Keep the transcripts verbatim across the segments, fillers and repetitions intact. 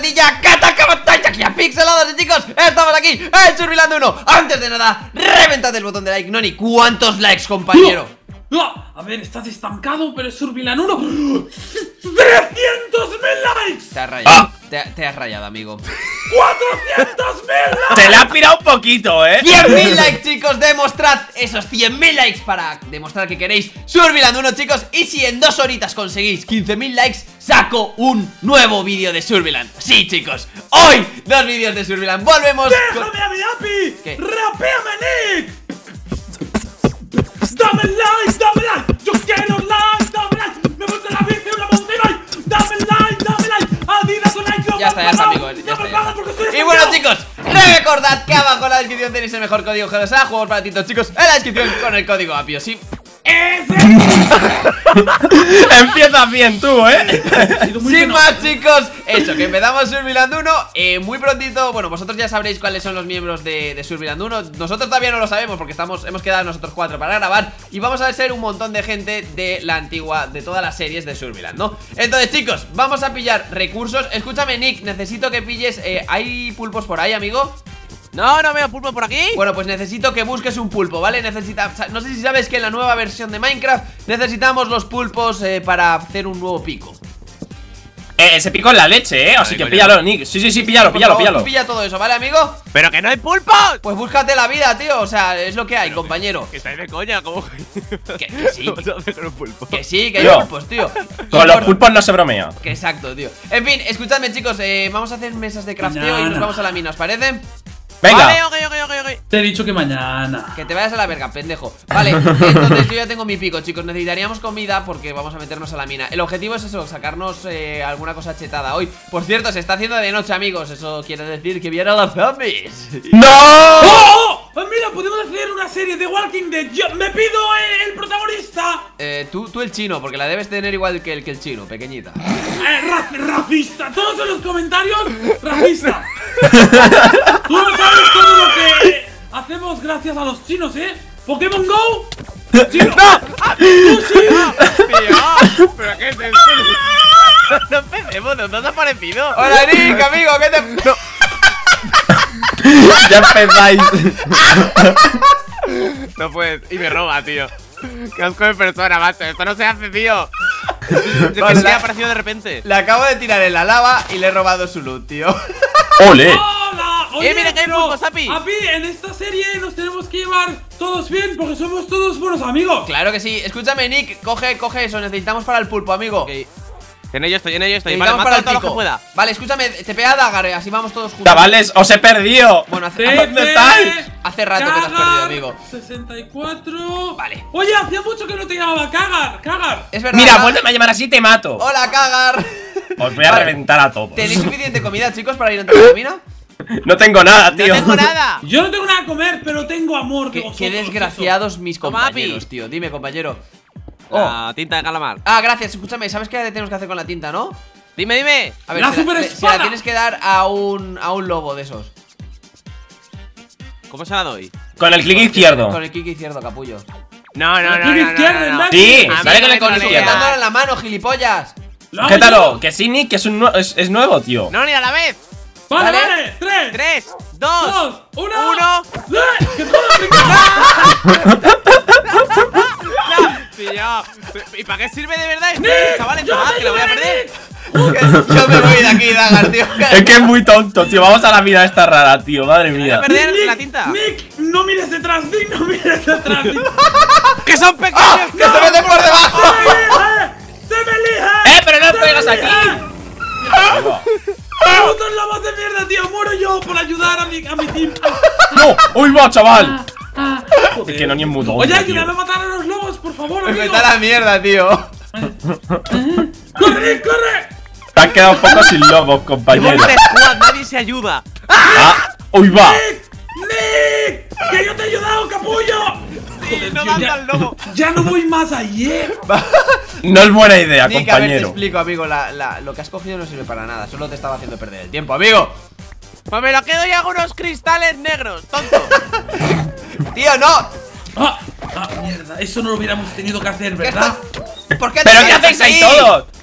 plantilla Kataka Batalla aquí a Pixelados. Y chicos, estamos aquí en Surviland uno. Antes de nada, reventad el botón de like. Noni, ¿cuántos likes, compañero? No, no. A ver, estás estancado, pero es Surviland uno. ¡trescientos mil likes! Te has rayado, ah. te, te has rayado, amigo. ¡cuatrocientos mil likes! Se le ha pirado un poquito, eh. cien mil likes, chicos, demostrad esos cien mil likes para demostrar que queréis Surviland uno, chicos. Y si en dos horitas conseguís quince mil likes, saco un nuevo vídeo de Surviland. Sí, chicos, hoy dos vídeos de Surviland. Volvemos. ¡Déjame con... a mi api! ¿Qué? ¡Rapéame, Nick! ¡Dame like, dame like! ¡Yo quiero like, dame like! ¡Me gusta la bici, una montaña! ¡Dame like, dame like! ¡Adidas un like! Ya está, ya está, amigo, ya está, ya está. Y bueno, chicos, recordad que abajo en la descripción tenéis el mejor código G dos A, juegos para titos, chicos, en la descripción con el código APIO, ¿sí? Empiezas bien tú, eh. Sin más, chicos, eso, que empezamos Surviland uno. eh, Muy prontito, bueno, vosotros ya sabréis cuáles son los miembros de, de Surviland uno. Nosotros todavía no lo sabemos porque estamos, hemos quedado nosotros cuatro para grabar. Y vamos a ser un montón de gente de la antigua, de todas las series de Surviland, ¿no? Entonces, chicos, vamos a pillar recursos. Escúchame, Nick, necesito que pilles, eh, ¿hay pulpos por ahí, amigo? No, no veo pulpo por aquí. Bueno, pues necesito que busques un pulpo, ¿vale? Necesita... No sé si sabes que en la nueva versión de Minecraft necesitamos los pulpos eh, para hacer un nuevo pico. Eh, ese pico en la leche, eh. Así Ay, que coño. píllalo, Nick. Sí, sí, sí, píllalo, Por píllalo, favor, píllalo. tú pilla todo eso, ¿vale, amigo? ¡Pero que no hay pulpos! Pues búscate la vida, tío. O sea, es lo que hay, compañero. Que estáis de coña, ¿cómo? Que, que sí, ¿Cómo se hace con un pulpo? que sí, que hay Tío. pulpos, tío. Con los pulpos no se bromea. Que exacto, tío. En fin, escuchadme, chicos, eh, vamos a hacer mesas de crafteo y nos Mañana. vamos a la mina, ¿os parece? Venga. Vale, ok, ok, ok, ok. Te he dicho que mañana. Que te vayas a la verga, pendejo. Vale, entonces yo ya tengo mi pico, chicos. Necesitaríamos comida porque vamos a meternos a la mina. El objetivo es eso, sacarnos eh, alguna cosa chetada hoy. Por cierto, se está haciendo de noche, amigos. Eso quiere decir que vienen los zombies. ¡No! ¡Oh! Pues mira, podemos hacer una serie de Walking Dead. Yo me pido el, el protagonista. Eh, tú, tú el chino, porque la debes tener igual que el, que el chino, pequeñita. Eh, ra racista. Todos en los comentarios, racista. Tú no sabes todo lo que hacemos gracias a los chinos, ¿eh? Pokémon Go. ¡Chino! ¡No! ¡Tú sí! ¡Tío! ¿Pero qué es esto? No empecemos, ¿no te has aparecido? Hola, Nick, amigo, ¿qué te...? No. Ya empezáis. No puedes. Y me roba, tío. Qué asco de persona, macho. Esto no se hace, tío. Es que Vale, se me la- ha aparecido de repente. Le acabo de tirar en la lava y le he robado su loot, tío. ¡Ole! ¡Hola! Oye, Eh, mira que hay pero, pulpos, Api. Api, en esta serie nos tenemos que llevar todos bien porque somos todos buenos amigos. Claro que sí. Escúchame, Nick, coge, coge eso. Necesitamos para el pulpo, amigo. Ok. En ello estoy, en ello estoy. Vale, Necesitamos mata para el todo lo que pico. pueda. Vale, escúchame, te pega Dagar, así vamos todos juntos. Chavales, os he perdido. Bueno, hace, Te- ¿Dónde te- estáis? hace rato que te has perdido, Cagar, amigo. sesenta y cuatro. Vale. Oye, hacía mucho que no te llamaba Cagar. Cagar. Es verdad. Mira, ¿no? vuélveme a llamar así, te mato. Hola, Cagar. Os voy a Vale. reventar a todos. ¿Tenéis suficiente comida, chicos, para ir a entrar a la mina? No tengo nada, No tío. tengo nada. Yo no tengo nada que comer, pero tengo amor de Qué, vosotros. qué desgraciados mis Toma, compañeros, Api. tío. Dime, compañero. La tinta de calamar. Ah, gracias. Escúchame, ¿sabes qué tenemos que hacer con la tinta, no? Dime, dime. A ver, ¡La se la, super le- se la espada! tienes que dar a un, a un lobo de esos. ¿Cómo se la doy? Con el clic izquierdo. Con el clic izquierdo, capullo. No, no, Con el no, no, clic no, izquierdo, no, no. imbécil. Sí, A mí sale no con me el clic troleas. izquierdo. Dándole en la mano, gilipollas. Lo hago ¿Qué tal? yo. Que sí, Nick, que es, un nue- es, es nuevo, tío. No, ni a la vez. Vale, Vale. vale. Tres. Tres, dos, Dos. Uno. uno. ¡Eh! ¡Que todo pringado! Tío. ¿Y para qué sirve de verdad esto, ¡Nick! chavales? ¡Yo Nada, te que la voy a ayudaré, perder. Nick! Yo me voy de aquí, Dagar, tío. Es que es muy tonto, tío. Vamos a la vida esta rara, tío. Madre Voy mía. a perder Nick, la tinta. Nick, no mires detrás, Nick, no mires detrás, Nick. ¡Que son pequeños! ¡Que se meten por debajo! ¡Se me elige! ¡Se me elige! ¡Eh, pero no ¡Se me pegas aquí! elige! ¡Putos lobos de mierda, tío! ¡Muero yo por ayudar a mi, a mi team! ¡No! ¡Uy, va, chaval! Ah, Es que no ni es muy tonto, Oye, tío. ayúdame a matar a los lobos, por favor, Me amigo. meta la mierda, tío. ¡Corre, Nick, corre! Te has quedado un poco sin lobos, ¡Qué compañero. monte squad! ¡Nadie se ayuda! Ah, ¡uy, va! ¡Nick! ¡Nick! ¡Que yo te he ayudado, capullo! Joder, no tío, manda ya, al lobo. ya no voy más ahí, eh. No es buena idea, Nick, a ver, te compañero. explico, amigo. La, la, lo que has cogido no sirve para nada. Solo te estaba haciendo perder el tiempo, amigo. Pues me lo quedo y hago unos cristales negros, tonto. Tío, no. Ah, ah, mierda, eso no lo hubiéramos tenido que hacer, ¿Qué ¿verdad? estás- ¿Por qué te ¿Pero qué quedas hacéis ahí así? todos?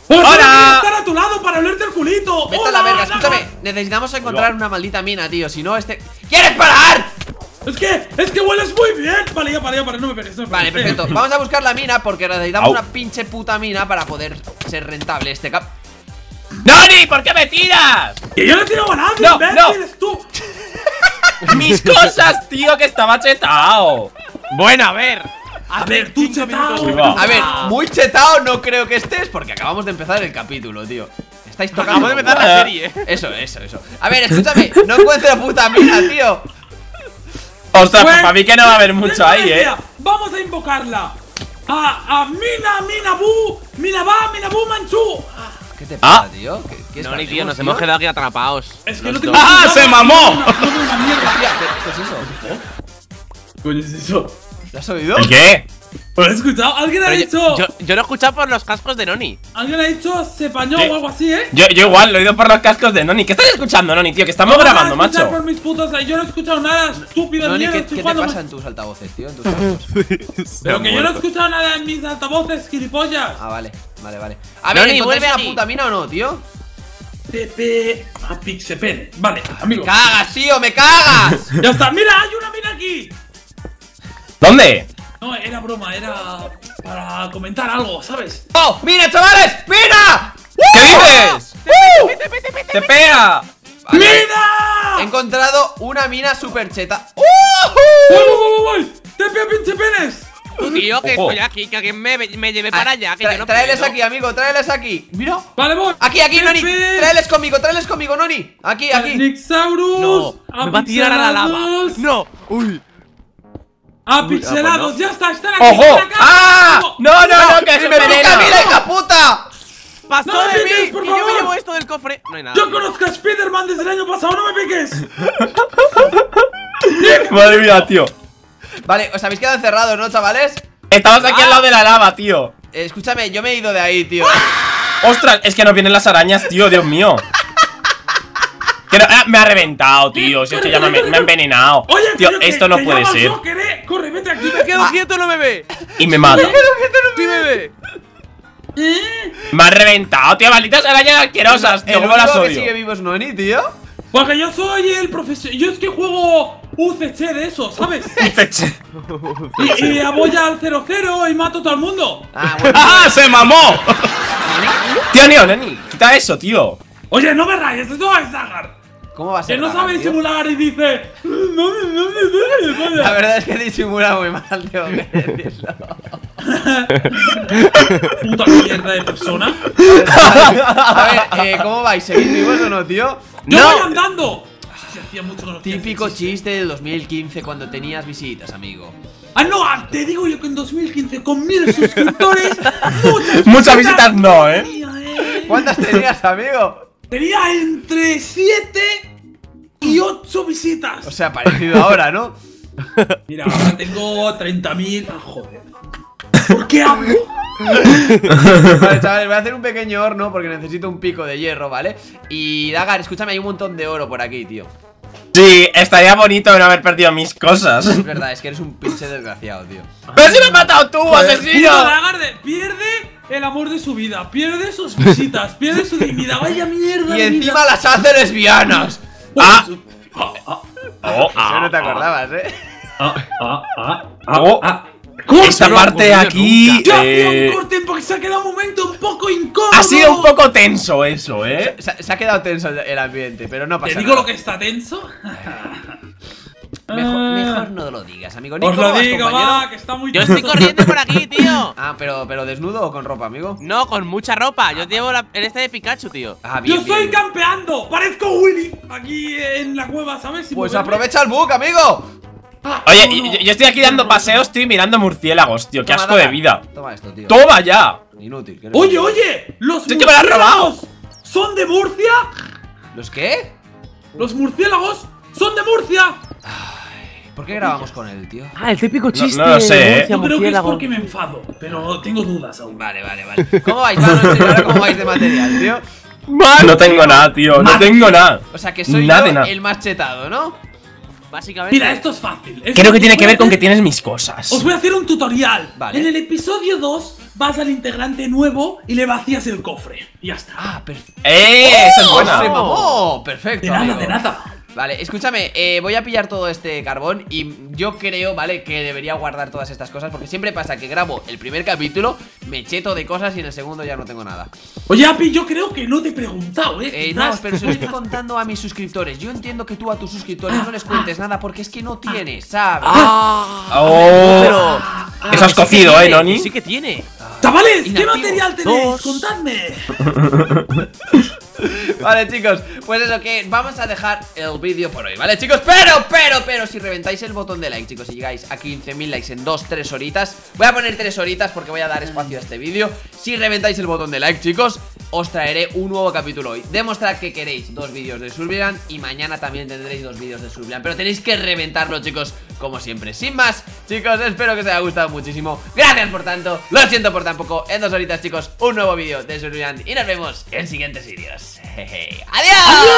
Pues ¡Hola! solo quería estar a tu lado para olerte el culito. Vete a ¡Hola, la verga, Naga! escúchame. Necesitamos encontrar una maldita mina, tío. Si no, este. ¿Quieres parar? Es que, es que hueles muy bien. Vale, ya para, ya para, no me pegues. No me Vale, pegues. perfecto. Vamos a buscar la mina porque necesitamos Au. una pinche puta mina para poder ser rentable este cap. ¡Noni! ¿Por qué me tiras? Que yo no tiro a nadie, No, imbécil, no. eres tú. ¡Mis cosas, tío! Que estaba chetao. Bueno, a ver. A ver, tú chetao. Uy, va. A ver, muy chetado no creo que estés porque acabamos de empezar el capítulo, tío. Estáis tocando. Acabamos de empezar la serie. Eso, eso, eso. A ver, escúchame, no encuentro puta mina, tío. Ostras, pues Pues, para mí que no va a haber mucho tengo una ahí, eh. idea. Vamos a invocarla. A, a Mina, Minabu, Minaba, Minabu Manchu. ¿Qué te pasa, Ah. tío? ¿Qué, qué No, ni esparcimos, tío, nos hemos quedado aquí atrapados. Es que Los no tengo. dos. ¡Ah, se mamó! No, no tengo una mierda. Hostia, ¿qué, qué es eso? Coño, es eso. ¿Lo has oído? ¿El qué? ¿Lo has escuchado? ¿Alguien ha Pero dicho? yo, yo, yo lo he escuchado por los cascos de Noni. ¿Alguien ha dicho se pañó Sí. o algo así, eh? Yo, yo igual, lo he oído por los cascos de Noni. ¿Qué estás escuchando, Noni, tío? Que estamos No, grabando, no, escuchar macho. Por mis putos, yo no he escuchado nada, estúpido Noni, mierda, ¿qué, estoy qué te jugando pasa más- en tus altavoces, tío? En tus cascos. Pero que yo no he escuchado nada en mis altavoces, gilipollas. Ah, vale, vale, vale. A ver, Noni, ¿encontráis vuelve una aquí. puta mina o no, tío? Pepe a Pixepen. Vale, amigo. ¡Cagas, tío! ¡Me cagas! Ya está, mira, hay una mina aquí. ¿Dónde? No, era broma, era para comentar algo, ¿sabes? ¡Oh! ¡Mina, chavales! ¡Mina! ¿Qué dices? ¡Te pega! Vale, He ¡Mina! encontrado una mina super cheta. ¡Voy, voy, voy, voy! ¡Tepe a Pixepenes! Tú, tío, que Ojo. estoy aquí, que alguien me, me lleve para allá, que Tra- yo no Tráeles puedo. aquí, amigo, tráeles aquí. Mira. Vale, voy. Aquí, aquí, Noni. Pepe. Tráeles conmigo, tráeles conmigo, Noni. Aquí, aquí. Nixaurus. No, me va a tirar a la lava. Apixelados. No, uy. Apixelados, ah, pues no. ya está, están aquí. ¡Ojo! están acá. ¡Ah! ¡No, no, no! ¡Que ¡Que se me pica, mira, envenena! hija puta! Pasó No me de piques, mí. por Y yo me favor. llevo esto del cofre. No hay nada. Yo conozco a Spider-Man desde el año pasado, no me piques. Madre mía, tío. Vale, os habéis quedado encerrados, ¿no, chavales? Estamos aquí al lado de la lava, tío. Eh, escúchame, yo me he ido de ahí, tío. Ostras, es que nos vienen las arañas, tío, Dios mío. Que no- ah, me ha reventado, tío. Si esto ya me, ha- me ha envenenado. Oye, Tío, tío, que- esto no que puede llamas ser. Joker, eh. Corre, vete aquí. Me quedo quieto, no me ve. Y me mata. Sí me ve. ¿Eh? Me ha reventado, tío. Malditas arañas asquerosas, tío. El ¿Cómo las único que sigue odio? vivo es Noni, tío. Porque yo soy el profesor. Yo es que juego U C C de eso, ¿sabes? y, y voy al cero cero y mato a todo el mundo. Ah, bueno. ¡Ah! ¡Se mamó! Tío, Neo, Neni, quita eso, tío. Oye, no me rayes, esto es Zagar. ¿Cómo va a ser? Que no Zagar, sabe tío? disimular y dice. No, no, no, no, no, La no. verdad es que disimula muy mal, tengo que decirlo. Puta mierda de persona. A ver, eh, ¿cómo vais? ¿Seguís vivos o no, tío? ¡Yo No. voy andando! Hostia, hacía mucho que no hacía Típico ese chiste. chiste del dos mil quince cuando tenías visitas, amigo. Ah, no, ah, te digo yo que en dos mil quince con mil suscriptores, muchas, Muchas visitas no, ¿eh? tenía, eh. ¿Cuántas tenías, amigo? Tenía entre siete y ocho visitas. O sea, parecido ahora, ¿no? Mira, ahora tengo treinta mil. Ah, joder. ¿Por qué hablo? Vale, chavales, voy a hacer un pequeño horno porque necesito un pico de hierro, ¿vale? Y Dagar, escúchame, hay un montón de oro por aquí, tío. Sí, estaría bonito no haber perdido mis cosas. Es verdad, es que eres un pinche desgraciado, tío. ¡Pero si me has matado tú, asesino! Puto Lagarde, pierde el amor de su vida, pierde sus visitas, pierde su dignidad. Vaya mierda. Y de encima vida. las hace lesbianas. Ah. Ah, ah, Oh, Eso no te acordabas, ¿eh? ah, ah, ah, Oh. ah. ¿Cómo Esta se me parte ocurrió aquí nunca? Yo hacía eh, un corte porque se ha quedado un momento un poco incómodo. ha sido un poco tenso eso, ¿eh? Se, se ha quedado tenso el ambiente, pero no pasa ¿Te digo nada. lo que está tenso? Mejor, Ah. mejor no lo digas, amigo. Nico, Os ¿cómo lo vas, digo, compañero? va, que está muy Yo estoy tenso. corriendo por aquí, tío. Ah, pero, pero desnudo o con ropa, amigo. No, con mucha ropa. Yo llevo la- el este de Pikachu, tío. Ah, bien, Yo estoy bien. campeando, parezco Willy aquí en la cueva, ¿sabes? Sin Pues moverme. aprovecha el bug, amigo. Ah, Oye, no, no. yo, yo estoy aquí dando paseos, tío, y mirando murciélagos, tío. Qué Toma, asco de Dagar. vida. Toma esto, tío. ¡Toma ya! Inútil. que- Oye, oye, los Sí que me lo has murciélagos son de Murcia. ¿Los qué? Los murciélagos son de Murcia. ¿Por qué grabamos con él, tío? Ah, el típico chiste no lo sé, de ¿eh? Yo creo que es porque me enfado, pero tengo dudas aún. Vale, vale, vale. ¿Cómo vais? Vamos, en serio, ahora cómo vais de material, tío. No tengo nada, tío. No tengo nada. O sea, que soy Nada de yo nada. el más chetado, ¿no? Básicamente. Mira, esto es fácil. Esto Creo que tiene os que voy a ver con que hacer- tienes mis cosas. Os voy a hacer un tutorial. Vale. En el episodio dos vas al integrante nuevo y le vacías el cofre. Y ya está. Ah, perfecto. ¡Eh! ¡Esa es buena! ¡Se mamó! Perfecto. De nada, amigo. de nada. Vale, escúchame, eh, voy a pillar todo este carbón y yo creo, ¿vale? Que debería guardar todas estas cosas porque siempre pasa que grabo el primer capítulo, me cheto de cosas y en el segundo ya no tengo nada. Oye, Api, yo creo que no te he preguntado, ¿eh? Eh, Quizás- no, pero se lo estoy contando a mis suscriptores. Yo entiendo que tú a tus suscriptores no les cuentes nada porque es que no tienes, ¿sabes? ¡Oh! Pero. Eso has cocido, ¿eh, Noni? Sí que tiene. ¡Chavales! ¿Qué Inactivo. material tenéis? Dos. ¡Contadme! Vale, chicos, pues eso que vamos a dejar el vídeo por hoy, ¿vale, chicos? Pero, pero, pero, si reventáis el botón de like, chicos, y llegáis a quince mil likes en dos, tres horitas, voy a poner tres horitas porque voy a dar espacio a este vídeo. Si reventáis el botón de like, chicos, os traeré un nuevo capítulo hoy. Demostrad que queréis dos vídeos de Surviland y mañana también tendréis dos vídeos de Surviland, pero tenéis que reventarlo, chicos, como siempre. Sin más, chicos, espero que os haya gustado muchísimo. Gracias por tanto, lo siento por tan poco. En dos horitas, chicos, un nuevo vídeo de Surviland y nos vemos en siguientes vídeos. Jeje. ¡Adiós!